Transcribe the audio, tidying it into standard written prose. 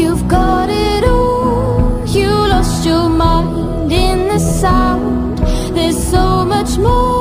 You've got it all, you lost your mind in the sound. There's so much more